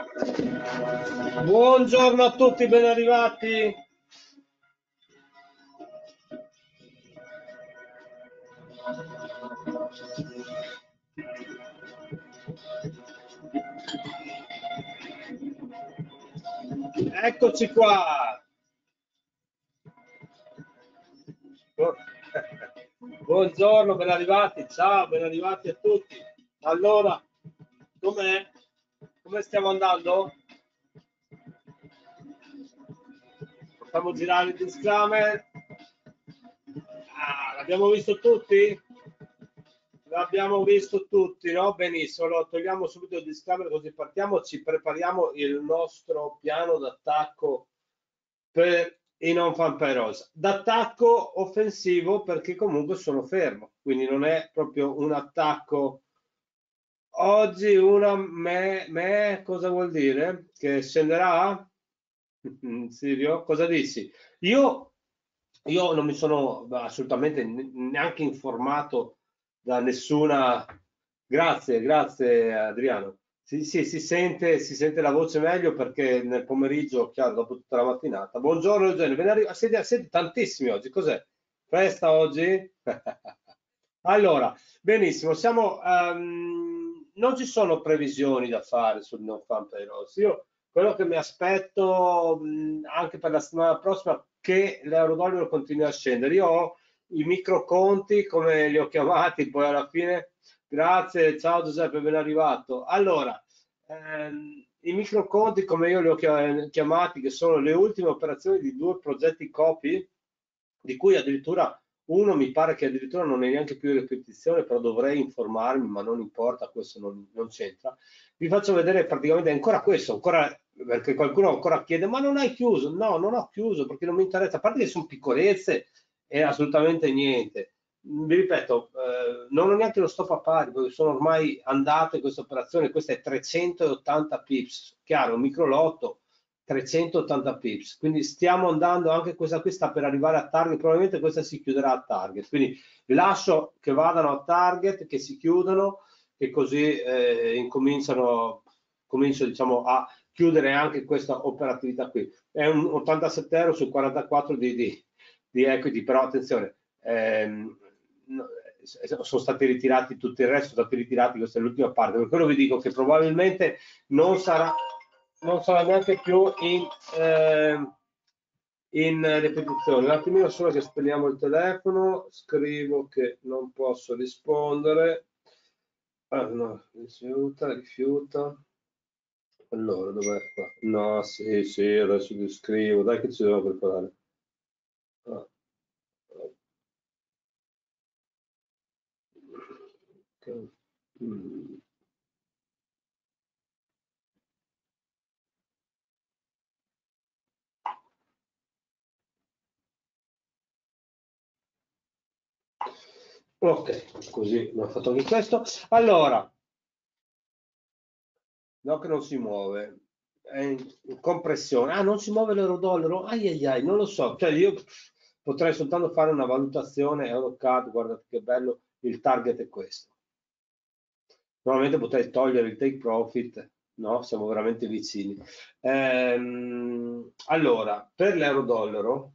Buongiorno a tutti, ben arrivati. Eccoci qua. Bu- Buongiorno, ben arrivati. Ciao, ben arrivati a tutti. Allora, com'è? Come stiamo andando? Facciamo girare il disclaimer. Ah, l'abbiamo visto tutti? L'abbiamo visto tutti, no? Benissimo, allora togliamo subito il disclaimer così partiamo, ci prepariamo il nostro piano d'attacco per i non fanparosa. D'attacco offensivo perché comunque sono fermo, quindi non è proprio un attacco. Oggi una cosa vuol dire? Che scenderà? Sirio, cosa dici? Io, io non mi sono assolutamente neanche informato da nessuna. Grazie, grazie Adriano. Sì, sì, si sente la voce meglio perché nel pomeriggio, chiaro, dopo tutta la mattinata. Buongiorno Eugenio, siete tantissimi oggi, cos'è? Festa oggi? Allora, benissimo, non ci sono previsioni da fare sul non fan payrolls. Io quello che mi aspetto anche per la settimana prossima è che l'euro-dollaro continui a scendere. Io ho i microconti, come li ho chiamati, poi alla fine, grazie, ciao Giuseppe, ben arrivato. Allora, i microconti, come io li ho chiamati, che sono le ultime operazioni di due progetti copy, di cui addirittura uno mi pare che addirittura non è neanche più in ripetizione, però dovrei informarmi, ma non importa, questo non c'entra. Vi faccio vedere praticamente ancora questo, ancora, perché qualcuno ancora chiede, ma non hai chiuso? No, non ho chiuso perché non mi interessa, a parte che sono piccolezze e assolutamente niente. Vi ripeto, non ho neanche lo stop a pari, perché sono ormai andate queste operazioni, questa è 380 pips, chiaro, un microlotto, 380 pips, quindi stiamo andando anche questa qui sta per arrivare a target, probabilmente questa si chiuderà a target, quindi lascio che vadano a target, che si chiudano e così comincio diciamo a chiudere anche questa operatività qui. È un 87 euro su 44 di equity, però attenzione, sono stati ritirati tutti il resto, sono stati ritirati, questa è l'ultima parte, per quello vi dico che probabilmente non sarà, non sarà neanche più in ripetizione. Un attimino solo che spegniamo il telefono, scrivo che non posso rispondere. Ah, no, rifiuta. Allora, dov'è qua? No, sì, sì, adesso ti scrivo, dai che ci devo preparare. Ah, ok. Mm. Ok, così abbiamo fatto anche questo. Allora, no che non si muove, è in compressione. Ah, non si muove l'euro-dollaro? Ai ai ai, non lo so. Cioè io potrei soltanto fare una valutazione Eurocard, guardate che bello, il target è questo. Normalmente potrei togliere il take profit, no? Siamo veramente vicini. Allora, per l'euro-dollaro,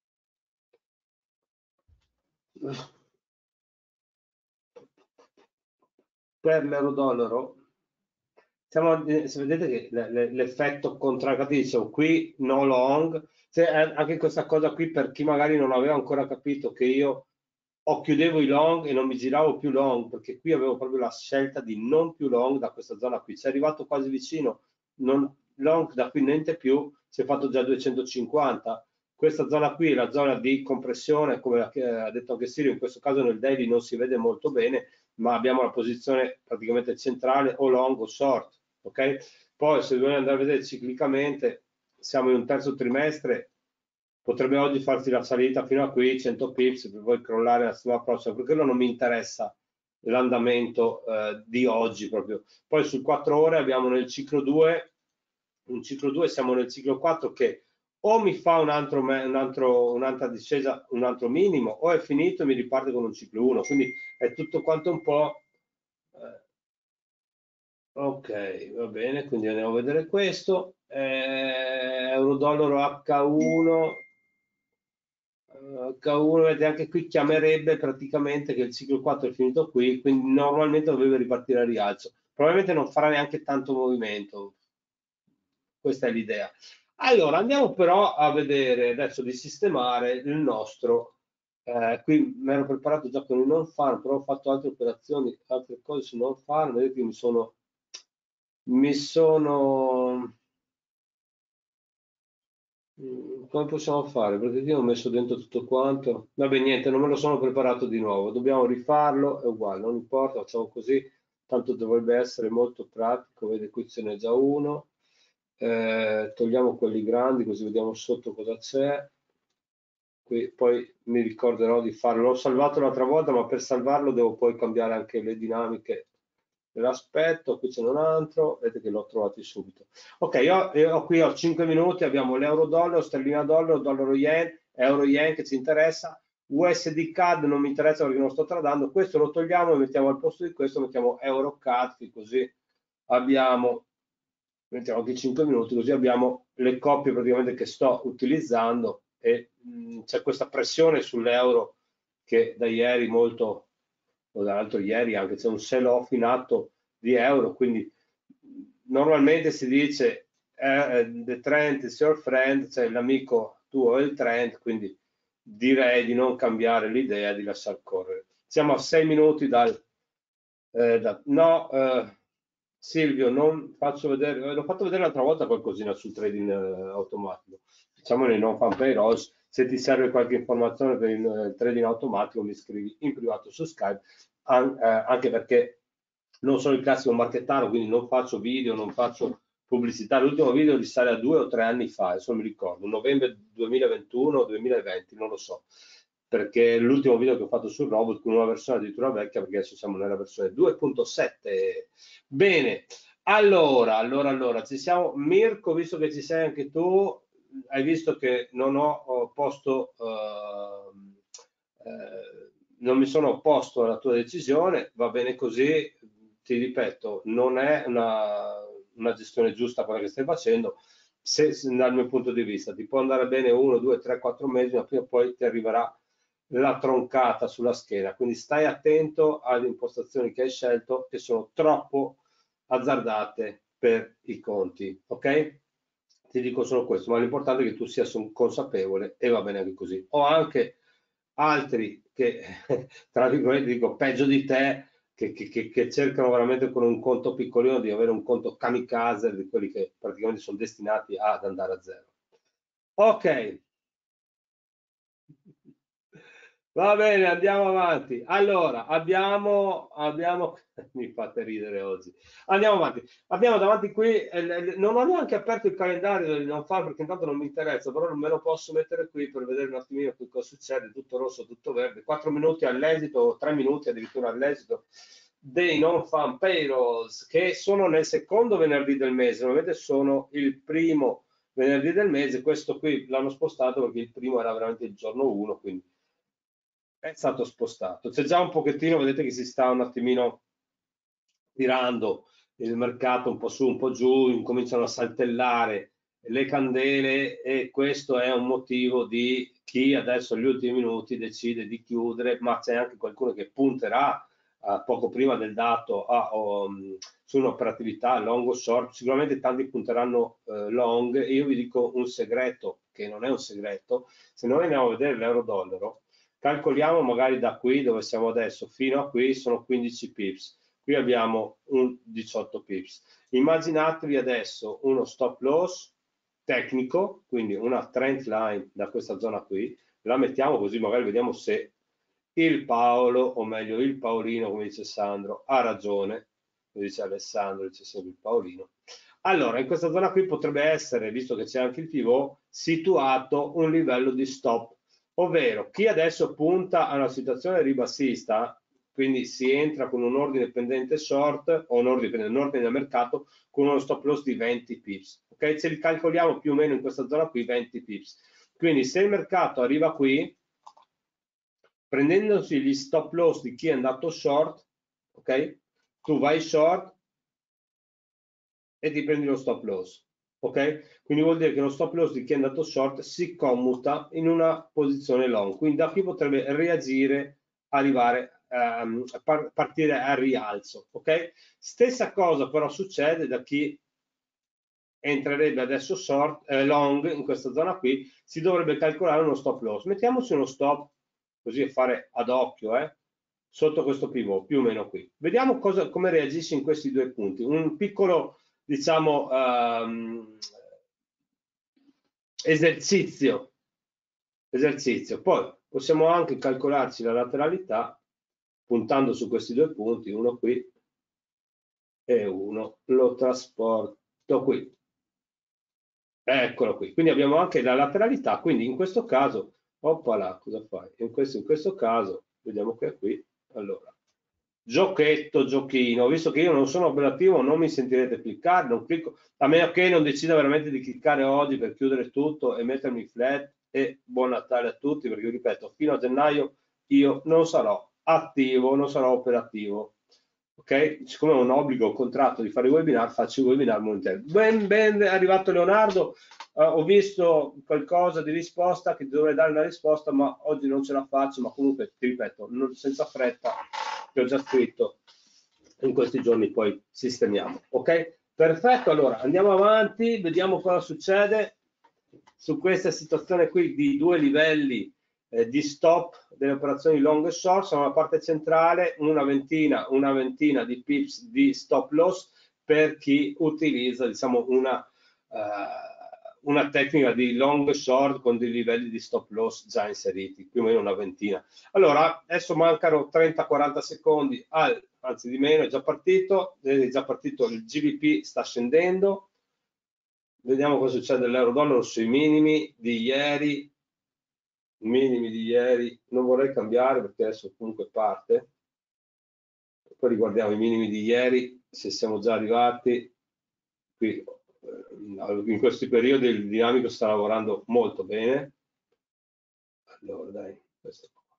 per l'euro-dollaro, se vedete che l'effetto contrario, qui no long, anche questa cosa qui per chi magari non aveva ancora capito che io chiudevo i long e non mi giravo più long, perché qui avevo proprio la scelta di non più long da questa zona qui. Ci è arrivato quasi vicino, long da qui niente più, si è fatto già 250. Questa zona qui è la zona di compressione, come ha detto anche Sirio, in questo caso nel daily non si vede molto bene, ma abbiamo la posizione praticamente centrale o long o short, ok? Poi se dobbiamo andare a vedere ciclicamente, siamo in un terzo trimestre, potrebbe oggi farsi la salita fino a qui, 100 pips, per poi crollare la settimana prossima, perché quello non mi interessa l'andamento di oggi proprio. Poi sul 4 ore abbiamo nel ciclo 2, un ciclo 2 siamo nel ciclo 4 che o mi fa un'altra discesa, un altro minimo, o è finito e mi riparte con un ciclo 1, quindi è tutto quanto un po'. Ok, va bene, quindi andiamo a vedere questo. Euro-dollaro H1. H1, vedete, anche qui chiamerebbe praticamente che il ciclo 4 è finito qui, quindi normalmente dovrebbe ripartire a rialzo. Probabilmente non farà neanche tanto movimento, questa è l'idea. Allora, andiamo però a vedere adesso di sistemare il nostro. Qui mi ero preparato già con il non farm, però ho fatto altre operazioni, altre cose su non farm, vedete che mi sono. Come possiamo fare? Perché io ho messo dentro tutto quanto. Vabbè, niente, non me lo sono preparato di nuovo. Dobbiamo rifarlo, è uguale, non importa, facciamo così. Tanto dovrebbe essere molto pratico. Vede, qui ce n'è già uno. Togliamo quelli grandi, così vediamo sotto cosa c'è. Qui poi mi ricorderò di farlo. L'ho salvato l'altra volta, ma per salvarlo devo poi cambiare anche le dinamiche dell'aspetto. Qui c'è un altro, vedete che l'ho trovato subito. Ok, io qui ho 5 minuti, abbiamo l'euro-dollaro, sterlina-dollaro, dollaro-yen, euro-yen che ci interessa, USD-CAD non mi interessa perché non sto tradando, questo lo togliamo e mettiamo al posto di questo, mettiamo euro-CAD, che così abbiamo, mettiamo anche 5 minuti, così abbiamo le coppie praticamente che sto utilizzando e c'è questa pressione sull'euro che da ieri molto, o dall'altro ieri anche c'è un sell-off in atto di euro, quindi normalmente si dice the trend is your friend, cioè l'amico tuo è il trend, quindi direi di non cambiare l'idea, di lasciar correre. Siamo a 6 minuti no, Silvio, non faccio vedere, l'ho fatto vedere l'altra volta qualcosina sul trading automatico. Diciamo nei non fan payrolls, se ti serve qualche informazione per il trading automatico mi scrivi in privato su Skype, anche perché non sono il classico marchettaro, quindi non faccio video, non faccio pubblicità. L'ultimo video risale a 2 o 3 anni fa, adesso non mi ricordo, novembre 2021 o 2020, non lo so, perché l'ultimo video che ho fatto sul robot con una versione addirittura vecchia, perché adesso siamo nella versione 2.7. Bene, allora, ci siamo. Mirko, visto che ci sei anche tu, hai visto che non ho posto, non mi sono opposto alla tua decisione, va bene così, ti ripeto, non è una gestione giusta quella che stai facendo, se dal mio punto di vista ti può andare bene 1, 2, 3, 4 mesi, ma prima o poi ti arriverà la troncata sulla scheda, quindi stai attento alle impostazioni che hai scelto che sono troppo azzardate per i conti, ok? Ti dico solo questo, ma l'importante è che tu sia consapevole e va bene anche così. Ho anche altri che, tra virgolette, dico peggio di te, che cercano veramente con un conto piccolino di avere un conto kamikaze, di quelli che praticamente sono destinati ad andare a zero. Ok, va bene, andiamo avanti. Allora, mi fate ridere oggi. Andiamo avanti. Abbiamo davanti qui, non ho neanche aperto il calendario del non far perché intanto non mi interessa, però non me lo posso mettere qui per vedere un attimino che cosa succede, tutto rosso, tutto verde. 4 minuti all'esito, 3 minuti addirittura all'esito dei non fan payrolls che sono nel secondo venerdì del mese, ovviamente sono il primo venerdì del mese, questo qui l'hanno spostato perché il primo era veramente il giorno 1, quindi è stato spostato. C'è già un pochettino, vedete che si sta un attimino tirando il mercato un po' su, un po' giù, incominciano a saltellare le candele e questo è un motivo di chi adesso agli ultimi minuti decide di chiudere, ma c'è anche qualcuno che punterà poco prima del dato su un'operatività long o short, sicuramente tanti punteranno long e io vi dico un segreto che non è un segreto, se noi andiamo a vedere l'euro-dollaro, calcoliamo magari da qui dove siamo adesso fino a qui sono 15 pips, qui abbiamo un 18 pips. Immaginatevi adesso uno stop loss tecnico, quindi una trend line da questa zona qui, la mettiamo così magari vediamo se il Paolo, o meglio il Paolino, come dice Sandro, ha ragione, come dice Alessandro, dice sempre il Paolino. Allora, in questa zona qui potrebbe essere, visto che c'è anche il pivot, situato un livello di stop, ovvero chi adesso punta a una situazione ribassista, quindi si entra con un ordine pendente short o un ordine da mercato con uno stop loss di 20 pips. Ok, ce li calcoliamo più o meno in questa zona qui 20 pips. Quindi se il mercato arriva qui, prendendosi gli stop loss di chi è andato short, ok? Tu vai short, e ti prendi lo stop loss, ok? Quindi vuol dire che lo stop loss di chi è andato short si commuta in una posizione long, quindi da qui potrebbe reagire, arrivare partire al rialzo, ok? Stessa cosa però succede da chi entrerebbe adesso long in questa zona qui, si dovrebbe calcolare uno stop loss. Mettiamoci uno stop così a fare ad occhio, sotto questo pivot, più o meno qui. Vediamo come reagisce in questi due punti. Un piccolo, diciamo, esercizio. Poi possiamo anche calcolarci la lateralità puntando su questi due punti, uno qui e uno lo trasporto qui. Eccolo qui, quindi abbiamo anche la lateralità, quindi in questo caso, oppala, cosa fai? In questo caso, vediamo che è qui, allora, giochino, visto che io non sono operativo non mi sentirete cliccare, non clicco, a meno che non decida veramente di cliccare oggi per chiudere tutto e mettermi flat e buon Natale a tutti, perché io ripeto, fino a gennaio io non sarò attivo, non sarò operativo. Ok? Siccome ho un obbligo, un contratto di fare i webinar, faccio i webinar monetari. Ben arrivato Leonardo, ho visto qualcosa di risposta che dovrei dare una risposta, ma oggi non ce la faccio, ma comunque ti ripeto, senza fretta, che ho già scritto, in questi giorni poi sistemiamo. Ok? Perfetto, allora andiamo avanti, vediamo cosa succede su questa situazione qui di due livelli di stop delle operazioni long e short. Sono la parte centrale, una ventina di pips di stop loss per chi utilizza, diciamo, una tecnica di long e short con dei livelli di stop loss già inseriti, più o meno una ventina. Allora, adesso mancano 30-40 secondi, anzi di meno, è già partito il GBP sta scendendo. Vediamo cosa succede all'euro-dollaro sui minimi di ieri. Non vorrei cambiare perché adesso comunque parte. Poi riguardiamo i minimi di ieri, se siamo già arrivati. Qui in questi periodi il dinamico sta lavorando molto bene. Allora dai, questo qua.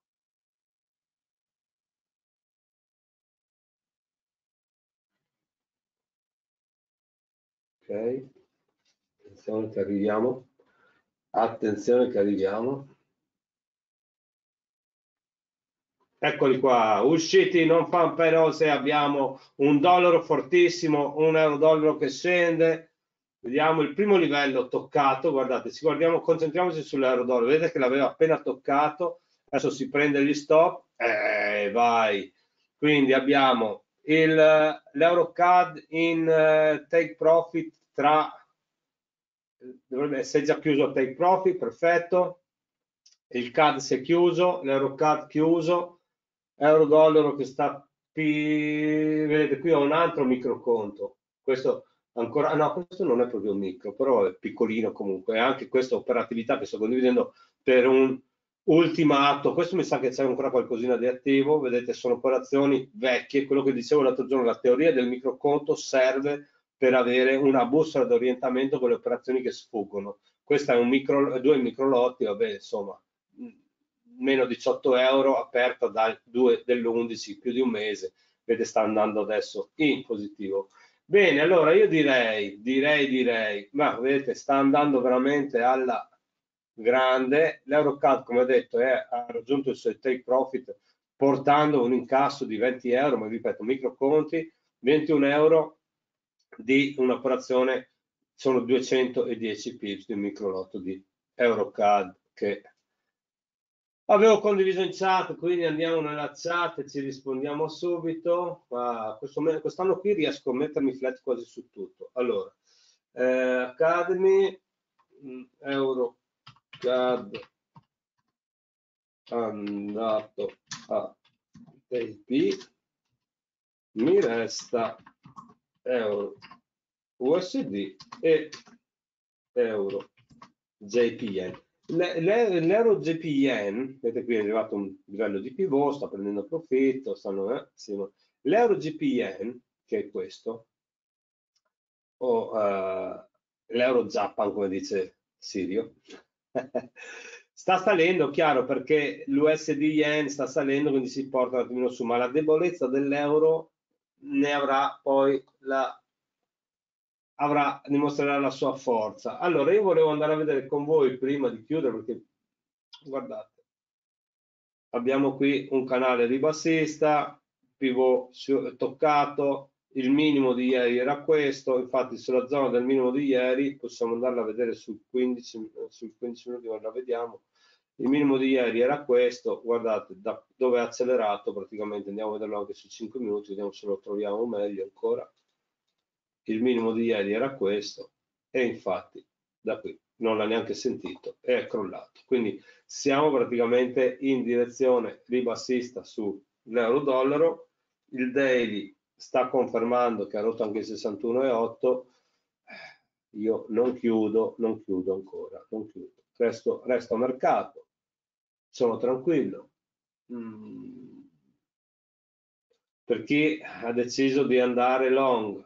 Ok, attenzione che arriviamo. Attenzione che arriviamo. Eccoli qua, usciti non fan però se abbiamo un dollaro fortissimo, un euro-dollaro che scende. Vediamo il primo livello toccato, guardate, concentriamoci sull'euro-dollaro, vedete che l'aveva appena toccato, adesso si prende gli stop, vai. Quindi abbiamo l'EuroCAD in take profit dovrebbe essere già chiuso a take profit, perfetto. Il CAD si è chiuso, l'EuroCAD chiuso, euro-dollaro che sta, vedete qui ho un altro microconto, questo ancora, no, questo non è proprio un micro, però è piccolino comunque, anche questa operatività che sto condividendo per un ultimato, questo mi sa che c'è ancora qualcosina di attivo, vedete sono operazioni vecchie, quello che dicevo l'altro giorno, la teoria del microconto serve per avere una bussola d'orientamento con le operazioni che sfuggono. Questa è due microlotti, vabbè, insomma, meno 18 euro aperta dal 2 dell'11, più di un mese, vede sta andando adesso in positivo. Bene, allora io direi, ma vedete sta andando veramente alla grande. L'EuroCAD, come ho detto, ha raggiunto il suo take profit portando un incasso di 20 euro, ma ripeto, microconti, 21 euro di un'operazione, sono 210 pips di un microlotto di EuroCAD che avevo condiviso in chat, quindi andiamo nella chat e ci rispondiamo subito. Quest'anno qui riesco a mettermi flat quasi su tutto. Allora, Academy, EuroCAD andato a TP, mi resta euro USD e euro JPN. L'euro JPN, vedete qui è arrivato un livello di pivot, sta prendendo profitto, l'euro JPN, che è questo, o l'euro Japan, come dice Sirio, sta salendo, chiaro, perché l'USD Yen sta salendo, quindi si porta un attimino su, ma la debolezza dell'euro ne avrà poi dimostrerà la sua forza. Allora, io volevo andare a vedere con voi prima di chiudere, perché guardate, abbiamo qui un canale ribassista, pivot toccato, il minimo di ieri era questo, infatti sulla zona del minimo di ieri possiamo andarla a vedere sul 15 minuti, non la vediamo. Il minimo di ieri era questo, guardate da dove è accelerato praticamente, andiamo a vederlo anche su 5 minuti, vediamo se lo troviamo meglio ancora. Il minimo di ieri era questo e infatti da qui non l'ha neanche sentito e è crollato. Quindi siamo praticamente in direzione ribassista sull'euro-dollaro. Il daily sta confermando che ha rotto anche il 61,8. Io non chiudo ancora, non chiudo. Resto a mercato, sono tranquillo. Per chi ha deciso di andare long,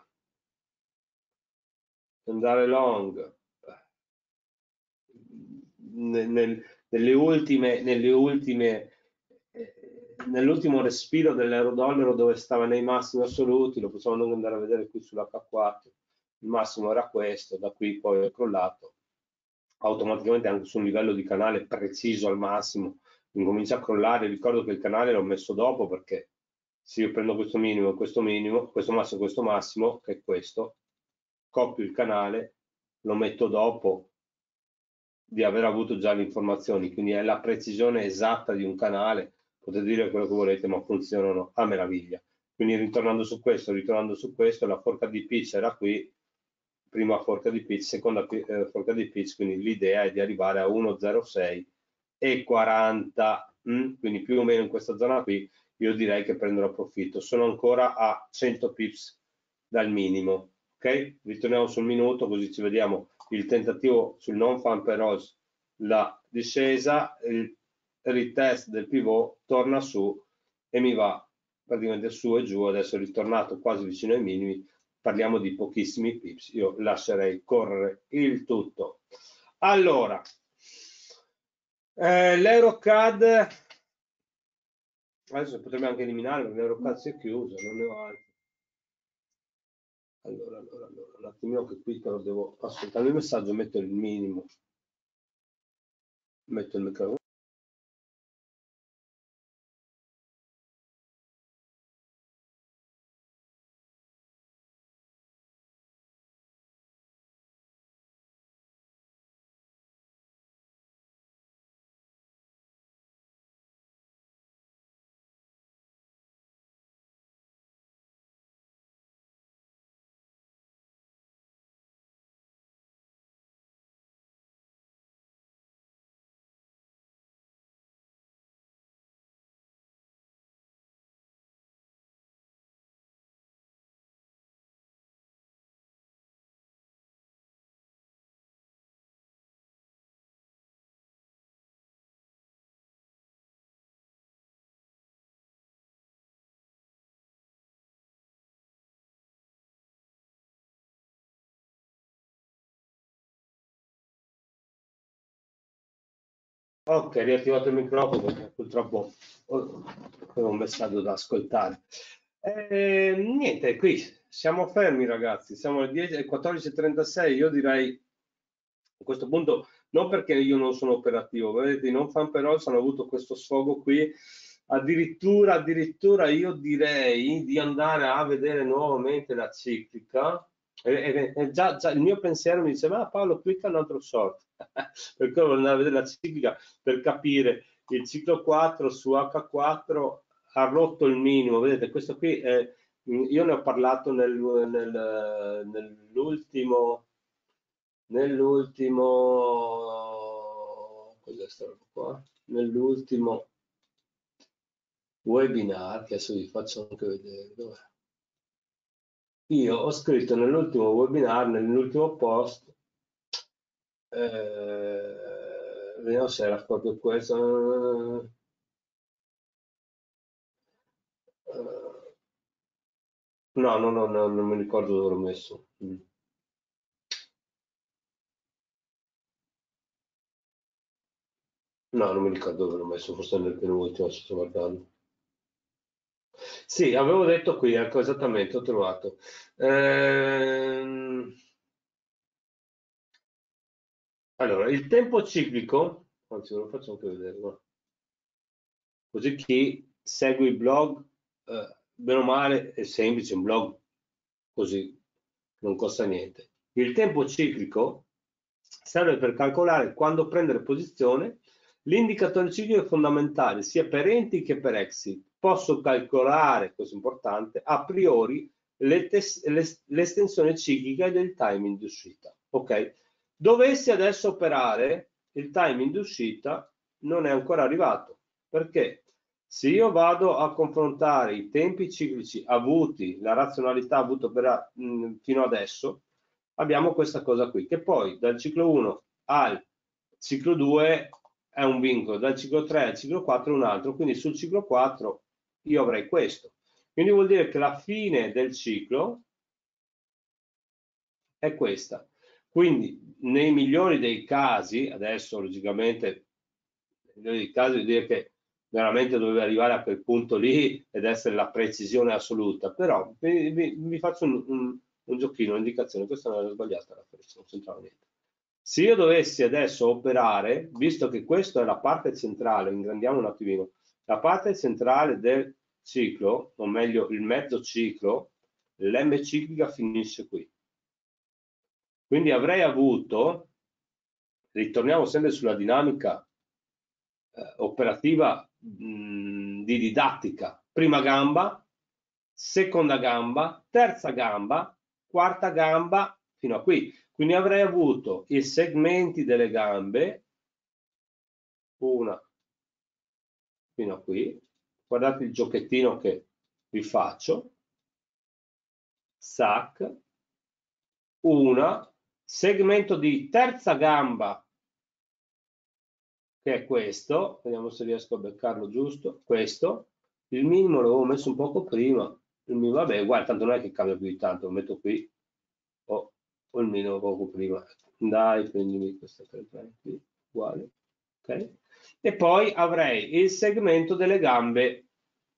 nell'ultimo respiro dell'euro-dollaro dove stava nei massimi assoluti, lo possiamo andare a vedere qui sull'H4, il massimo era questo, da qui poi è crollato, automaticamente anche su un livello di canale preciso al massimo, incomincia a crollare. Ricordo che il canale l'ho messo dopo, perché se io prendo questo minimo e questo minimo, questo massimo, che è questo, copio il canale, lo metto dopo di aver avuto già le informazioni, quindi è la precisione esatta di un canale, potete dire quello che volete, ma funzionano a meraviglia. Quindi ritornando su questo, la forca di pitch era qui, prima forca di pitch, seconda forca di pitch, quindi l'idea è di arrivare a 1,06 e 40, quindi più o meno in questa zona qui io direi che prenderò profitto. Sono ancora a 100 pips dal minimo, ok? Ritorniamo sul minuto così ci vediamo il tentativo sul non fan payrolls, la discesa, il retest del pivot torna su e mi va praticamente su e giù. Adesso è ritornato quasi vicino ai minimi, parliamo di pochissimi pips, io lascerei correre il tutto. Allora, l'Eurocad adesso potrebbe anche eliminare perché l'Eurocad si è chiuso, non ne ho altri. Allora, un attimino che qui però devo ascoltare il messaggio, metto il minimo, metto il microfono. Ok, riattivato il microfono perché purtroppo avevo un messaggio da ascoltare. Niente, qui siamo fermi ragazzi, siamo alle 14:36, io direi a questo punto, non perché io non sono operativo, vedete, i non fan però hanno avuto questo sfogo qui, addirittura io direi di andare a vedere nuovamente la ciclica. Già il mio pensiero mi diceva, ah, Paolo, clicca un altro short, perché volevo andare a vedere la ciclica per capire il ciclo 4 su H4 ha rotto il minimo. Vedete, questo qui è, io ne ho parlato cos'è sta roba qua? Nell'ultimo webinar, che adesso vi faccio anche vedere dov'è. Io ho scritto nell'ultimo webinar, nell'ultimo post, vediamo se era proprio questo. No, non mi ricordo dove l'ho messo. No, non mi ricordo dove l'ho messo, forse nel penultimo, sto guardando. Sì, avevo detto qui, ecco, esattamente, ho trovato. Allora, il tempo ciclico, anzi ve lo faccio anche vedere, guarda. Così chi segue il blog, bene o male, è semplice, un blog così, non costa niente. Il tempo ciclico serve per calcolare quando prendere posizione. L'indicatore ciclico è fondamentale sia per entry che per exit. Posso calcolare, questo è importante, a priori l'estensione ciclica del timing di uscita. Ok? Dovessi adesso operare, il timing di uscita non è ancora arrivato. Perché? Se io vado a confrontare i tempi ciclici avuti, la razionalità avuta fino adesso, abbiamo questa cosa qui, che poi dal ciclo 1 al ciclo 2 è un vincolo, dal ciclo 3 al ciclo 4 è un altro, quindi sul ciclo 4 io avrei questo. Quindi vuol dire che la fine del ciclo è questa. Quindi nei migliori dei casi, adesso logicamente, nei migliori dei casi vuol dire che veramente doveva arrivare a quel punto lì ed essere la precisione assoluta, però vi faccio un giochino, un'indicazione, questa non era sbagliata la freccia, non c'entrava niente. Se io dovessi adesso operare, visto che questa è la parte centrale, ingrandiamo un attimino, la parte centrale del ciclo, o meglio il mezzo ciclo, l'M ciclica finisce qui. Quindi avrei avuto, ritorniamo sempre sulla dinamica operativa di didattica, prima gamba, seconda gamba, terza gamba, quarta gamba fino a qui. Quindi avrei avuto i segmenti delle gambe, una fino a qui, guardate il giochettino che vi faccio, sac, una, segmento di terza gamba che è questo, vediamo se riesco a beccarlo giusto, questo, il minimo l'avevo messo un poco prima, il minimo, vabbè, uguale, tanto non è che cambia più di tanto, lo metto qui, o il minimo poco prima, dai, prendimi questa 3 qui, uguale, ok? E poi avrei il segmento delle gambe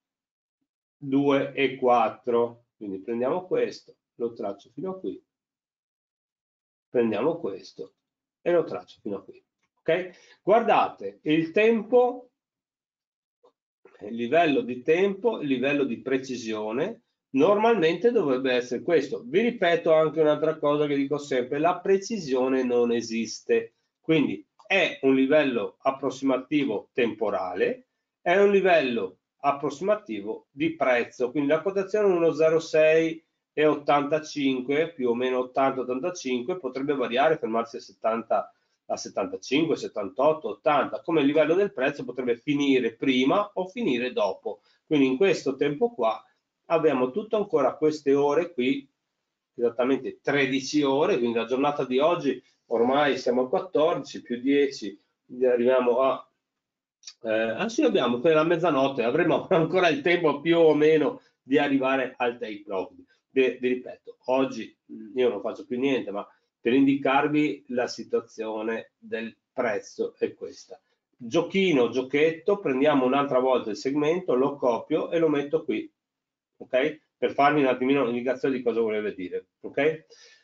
2 e 4, quindi prendiamo questo, lo traccio fino a qui, prendiamo questo e lo traccio fino a qui. Ok? Guardate, il tempo, il livello di tempo, il livello di precisione, normalmente dovrebbe essere questo. Vi ripeto anche un'altra cosa che dico sempre, la precisione non esiste. Quindi è un livello approssimativo temporale, è un livello approssimativo di prezzo. Quindi la quotazione 1,06 e 85, più o meno 80-85, potrebbe variare, fermarsi a 70 a 75, 78, 80, come il livello del prezzo potrebbe finire prima o finire dopo. Quindi in questo tempo qua abbiamo tutto ancora queste ore qui, esattamente 13 ore, quindi la giornata di oggi ormai siamo a 14, più 10, arriviamo a... sì, abbiamo per la mezzanotte, avremo ancora il tempo più o meno di arrivare al take profit. Vi ripeto, oggi io non faccio più niente, ma per indicarvi la situazione del prezzo è questa. Giochino, giochetto, prendiamo un'altra volta il segmento, lo copio e lo metto qui, ok? Per farmi un attimino un'indicazione di cosa voleva dire, ok?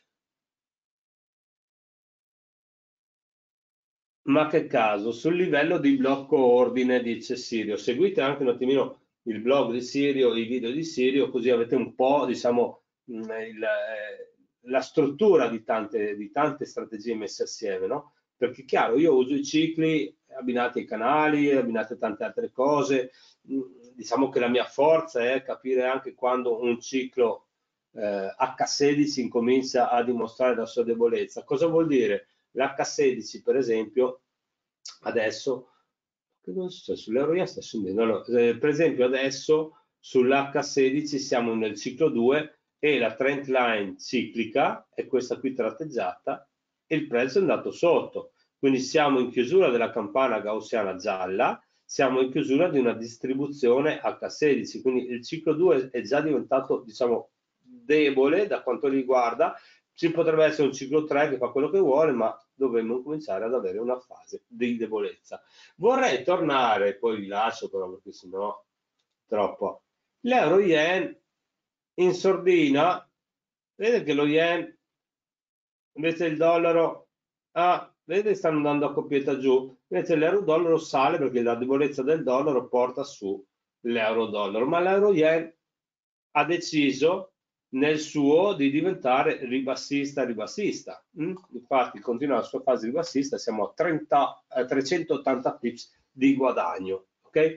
Ma che caso, sul livello di blocco ordine, dice Sirio, seguite anche un attimino il blog di Sirio, i video di Sirio, così avete un po', diciamo, la struttura di tante strategie messe assieme, no? Perché chiaro, io uso i cicli abbinati ai canali, abbinati a tante altre cose, diciamo che la mia forza è capire anche quando un ciclo H16 incomincia a dimostrare la sua debolezza. Cosa vuol dire? L'H16 per esempio adesso sull'euro yen sta scendendo, no, per esempio adesso sull'H16 siamo nel ciclo 2 e la trend line ciclica è questa qui tratteggiata e il prezzo è andato sotto, quindi siamo in chiusura della campana gaussiana gialla, siamo in chiusura di una distribuzione H16, quindi il ciclo 2 è già diventato, diciamo, debole da quanto riguarda, ci potrebbe essere un ciclo 3 che fa quello che vuole, ma dovremmo cominciare ad avere una fase di debolezza. Vorrei tornare, poi vi lascio però perché sennò troppo. L'euro yen in sordina, vedete che lo yen invece del dollaro ha vedete, stanno andando a coppietta giù, invece l'euro-dollaro sale perché la debolezza del dollaro porta su l'euro-dollaro, ma l'euro-yen ha deciso nel suo di diventare ribassista. Infatti continua la sua fase ribassista, siamo a 380 pips di guadagno, ok?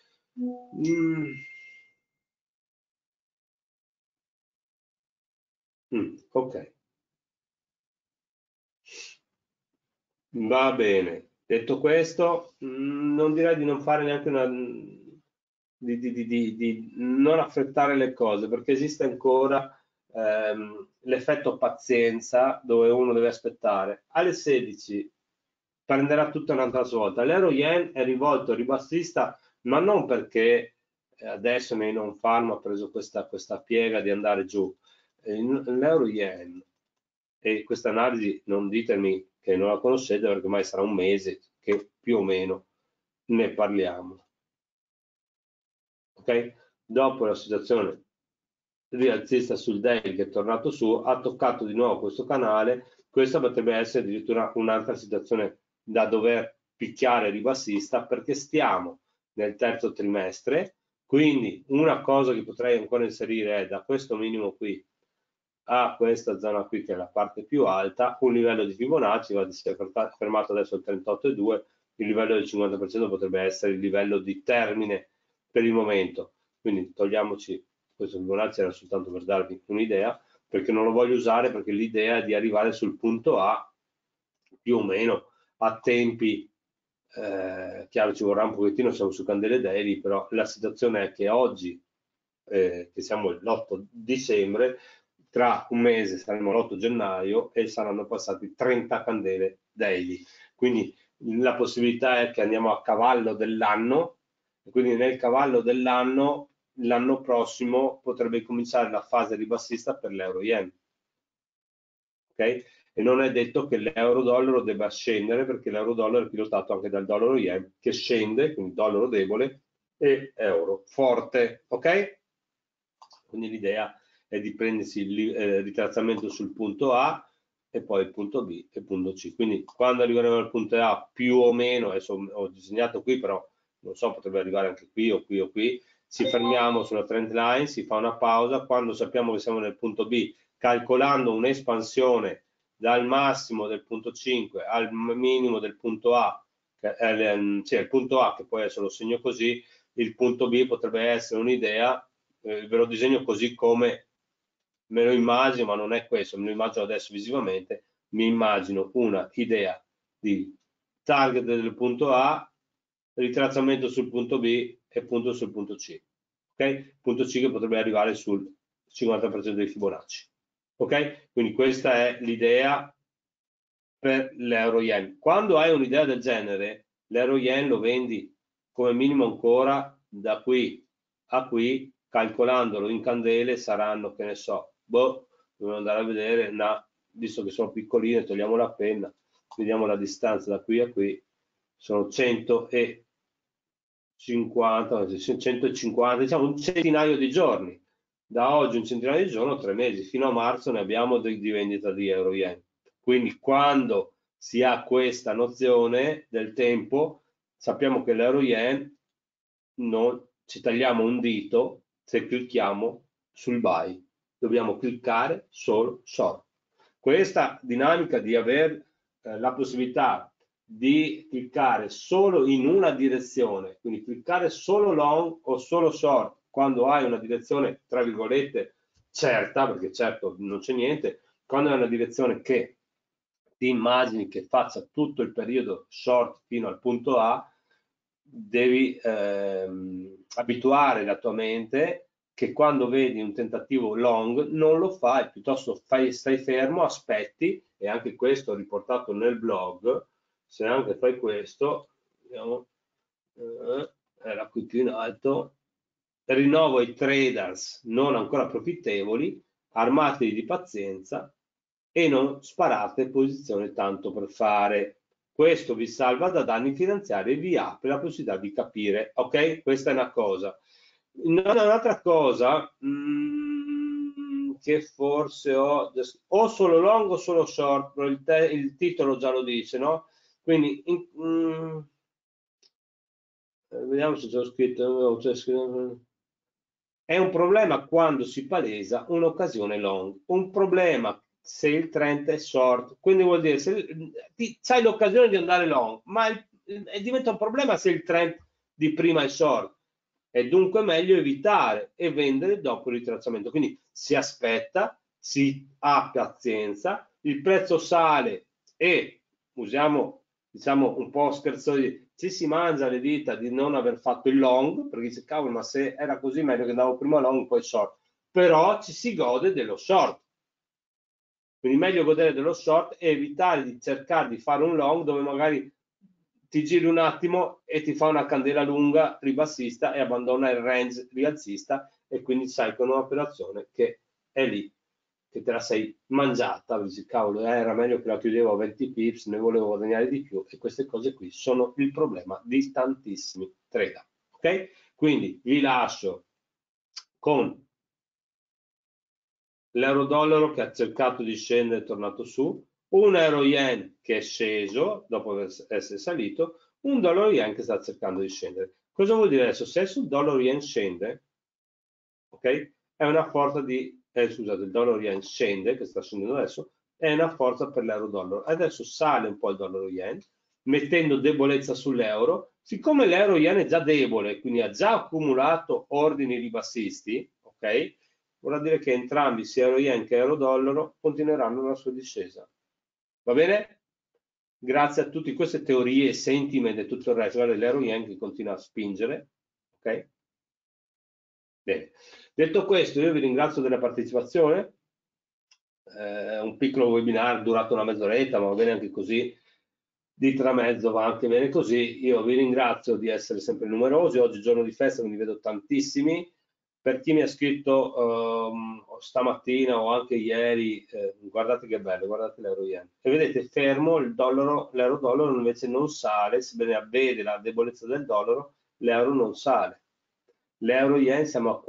Ok, va bene. Detto questo, non direi di non fare neanche una di non affrettare le cose, perché esiste ancora l'effetto pazienza dove uno deve aspettare. Alle 16 prenderà tutta un'altra svolta. L'euro yen è rivolto ribassista, ma non perché adesso nei non farm ha preso questa piega di andare giù. L'euro yen, e questa analisi non ditemi che non la conoscete perché ormai sarà un mese che più o meno ne parliamo. Ok? Dopo la situazione rialzista sul daily che è tornato su, ha toccato di nuovo questo canale. Questa potrebbe essere addirittura un'altra situazione da dover picchiare ribassista perché stiamo nel terzo trimestre, quindi una cosa che potrei ancora inserire è da questo minimo qui a questa zona qui che è la parte più alta, un livello di Fibonacci, si è fermato adesso al 38,2, il livello del 50% potrebbe essere il livello di termine per il momento, quindi togliamoci questo Fibonacci, era soltanto per darvi un'idea, perché non lo voglio usare perché l'idea è di arrivare sul punto A più o meno a tempi, chiaro ci vorrà un pochettino, siamo su candele daily, però la situazione è che oggi, che siamo l'8 dicembre, tra un mese saremo l'8 gennaio e saranno passati 30 candele daily. Quindi la possibilità è che andiamo a cavallo dell'anno, e quindi nel cavallo dell'anno, l'anno prossimo potrebbe cominciare la fase ribassista per l'euro yen. Okay? E non è detto che l'euro-dollaro debba scendere perché l'euro-dollaro è pilotato anche dal dollaro yen che scende, quindi dollaro debole e euro forte, ok? Quindi l'idea è di prendersi il ritrazzamento sul punto A e poi il punto B e il punto C. Quindi quando arriveremo al punto A più o meno, adesso ho disegnato qui però non so, potrebbe arrivare anche qui o qui o qui, ci fermiamo sulla trend line, si fa una pausa, quando sappiamo che siamo nel punto B, calcolando un'espansione dal massimo del punto 5 al minimo del punto A, cioè il punto A che poi adesso lo segno così, il punto B potrebbe essere un'idea, ve lo disegno così come me lo immagino, ma non è questo, me lo immagino adesso visivamente, mi immagino una idea di target del punto A, ritracciamento sul punto B e punto sul punto C. Ok? Punto C che potrebbe arrivare sul 50% dei Fibonacci. Ok? Quindi questa è l'idea per l'euro yen. Quando hai un'idea del genere, l'euro yen lo vendi come minimo ancora da qui a qui, calcolandolo in candele saranno, che ne so, boh, dobbiamo andare a vedere, visto che sono piccoline, togliamo la penna, vediamo la distanza da qui a qui, sono 150, diciamo un centinaio di giorni. Da oggi un centinaio di giorni, 3 mesi, fino a marzo ne abbiamo di vendita di euro yen. Quindi quando si ha questa nozione del tempo, sappiamo che l'euro yen non ci tagliamo un dito se clicchiamo sul buy, dobbiamo cliccare solo short. Questa dinamica di avere la possibilità di cliccare solo in una direzione, quindi cliccare solo long o solo short quando hai una direzione tra virgolette certa, perché certo non c'è niente, quando hai una direzione che ti immagini che faccia tutto il periodo short fino al punto A, devi abituare la tua mente che quando vedi un tentativo long non lo fai, piuttosto stai fermo, aspetti, e anche questo riportato nel blog, se anche fai questo, vediamo, era qui più in alto, rinnovo ai traders non ancora profittevoli, armatevi di pazienza e non sparate posizione tanto per fare. Questo vi salva da danni finanziari e vi apre la possibilità di capire, ok? Questa è una cosa. Un'altra cosa, che forse ho o solo long o solo short, però il titolo già lo dice, no? Quindi vediamo se c'è scritto, è un problema quando si palesa un'occasione long, un problema se il trend è short, quindi vuol dire se hai l'occasione di andare long, ma diventa un problema se il trend di prima è short. È dunque meglio evitare e vendere dopo il ritracciamento. Quindi si aspetta, si ha pazienza, il prezzo sale e usiamo, diciamo, un po' scherzosi, ci si mangia le dita di non aver fatto il long, perché dice cavolo, ma se era così meglio che andavo prima long poi short, però ci si gode dello short. Quindi meglio godere dello short e evitare di cercare di fare un long dove magari ti giri un attimo e ti fa una candela lunga ribassista e abbandona il range rialzista e quindi sai con un'operazione che è lì, che te la sei mangiata, dici cavolo era meglio che la chiudevo a 20 pips, ne volevo guadagnare di più e queste cose qui sono il problema di tantissimi trader, ok? Quindi vi lascio con l'euro-dollaro che ha cercato di scendere e è tornato su, un euro-yen che è sceso dopo essere salito, un dollaro-yen che sta cercando di scendere. Cosa vuol dire adesso? Se il dollaro-yen scende, ok? È una forza di, scusate, il dollaro-yen scende, che sta scendendo adesso, è una forza per l'euro-dollaro. Adesso sale un po' il dollaro-yen, mettendo debolezza sull'euro. Siccome l'euro-yen è già debole, quindi ha già accumulato ordini ribassisti, ok? Vorrà dire che entrambi, sia euro-yen che euro-dollaro, continueranno la sua discesa. Va bene? Grazie a tutte queste teorie, sentiment e tutto il resto, guarda l'euro-yen che continua a spingere, ok? Bene. Detto questo, io vi ringrazio della partecipazione, un piccolo webinar durato una mezz'oretta, ma va bene anche così, di tramezzo va anche bene così. Io vi ringrazio di essere sempre numerosi, oggi è giorno di festa, quindi vedo tantissimi. Per chi mi ha scritto stamattina o anche ieri, guardate che bello, guardate l'euro-yen. E vedete, fermo, l'euro-dollaro invece non sale, sebbene vede la debolezza del dollaro, l'euro non sale. L'euro-yen siamo a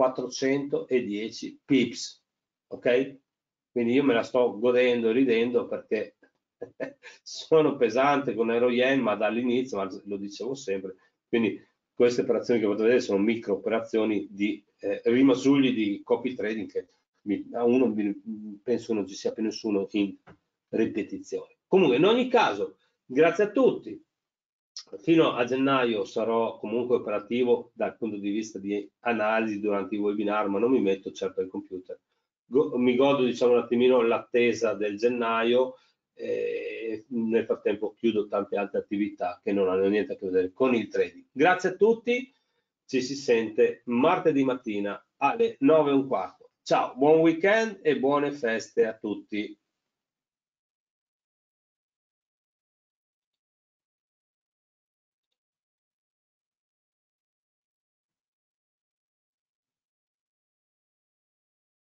410 pips, ok? Quindi io me la sto godendo e ridendo perché sono pesante con euro-yen, ma dall'inizio, ma lo dicevo sempre, quindi queste operazioni che potete vedere sono micro operazioni di rimasugli di copy trading che penso non ci sia più nessuno in ripetizione. Comunque in ogni caso, grazie a tutti. Fino a gennaio sarò comunque operativo dal punto di vista di analisi durante i webinar, ma non mi metto certo al computer. Mi godo diciamo un attimino l'attesa del gennaio e nel frattempo chiudo tante altre attività che non hanno niente a che vedere con il trading. Grazie a tutti, ci si sente martedì mattina alle 9:15. Ciao, buon weekend e buone feste a tutti.